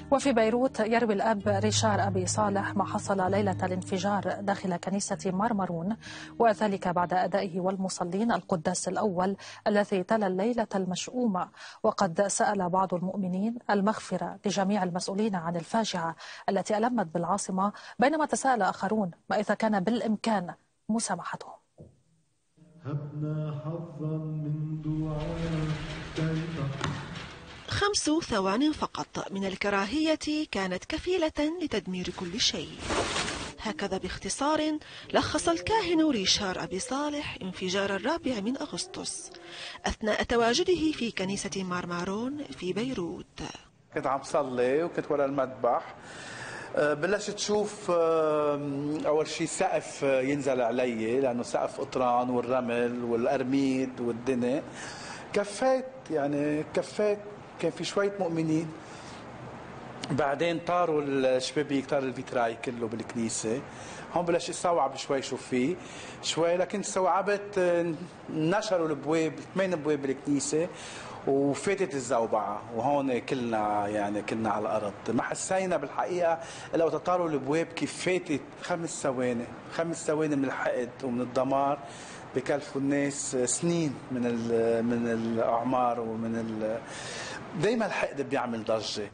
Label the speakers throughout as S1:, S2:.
S1: وفي بيروت يروي الأب ريشار أبي صالح ما حصل ليلة الانفجار داخل كنيسة مارمرون، وذلك بعد أدائه والمصلين القداس الأول الذي تلا الليلة المشؤومة. وقد سأل بعض المؤمنين المغفرة لجميع المسؤولين عن الفاجعة التي ألمت بالعاصمة، بينما تساءل آخرون ما إذا كان بالإمكان مسامحتهم.
S2: هبنا حظا من دعاء
S3: 5 ثوان فقط من الكراهية كانت كفيلة لتدمير كل شيء. هكذا باختصار لخص الكاهن ريشار أبي صالح انفجار 4 من أغسطس أثناء تواجده في كنيسة مارمارون في بيروت.
S4: كنت عم صلي وكنت ورا المذبح، بلشت تشوف أول شيء سقف ينزل علي، لأنه سقف قطران والرمل والأرميد والدني. كفيت كان في شوية مؤمنين، بعدين طاروا الشبابيك، طار الفيتراي كله بالكنيسة. هون بلش استوعب شوي شو في شوي، لكن استوعبت نشروا الابواب 8 ابواب بالكنيسة وفاتت الزوبعة، وهون كلنا كنا على الأرض. ما حسينا بالحقيقة لو تطاروا الابواب كيف فاتت 5 ثواني من الحقد ومن الدمار بكلفوا الناس سنين من الأعمار دايما الحقد بيعمل ضجة.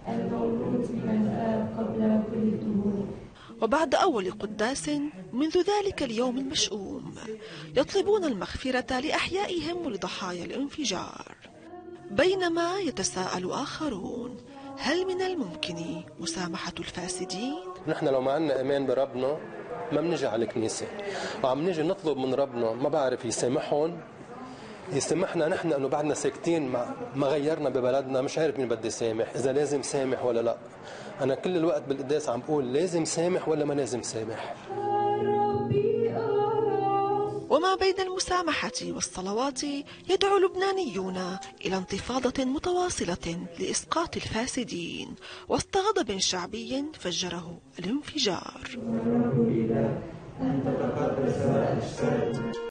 S3: وبعد أول قداس منذ ذلك اليوم المشؤوم يطلبون المغفرة لأحيائهم ولضحايا الانفجار، بينما يتساءل آخرون هل من الممكن مسامحة الفاسدين؟
S5: نحن لو ما عندنا إيمان بربنا ما بنجي على الكنيسة، وعم نجي نطلب من ربنا ما بعرف يسامحنا نحن انه بعدنا ساكتين، ما غيرنا ببلدنا، مش عارف مين بدي سامح، اذا لازم سامح ولا لا. انا كل الوقت بالقداس عم بقول لازم سامح ولا ما لازم سامح.
S3: وما بين المسامحة والصلوات يدعو لبنانيون إلى انتفاضة متواصلة لإسقاط الفاسدين وسط غضب شعبي فجره الانفجار.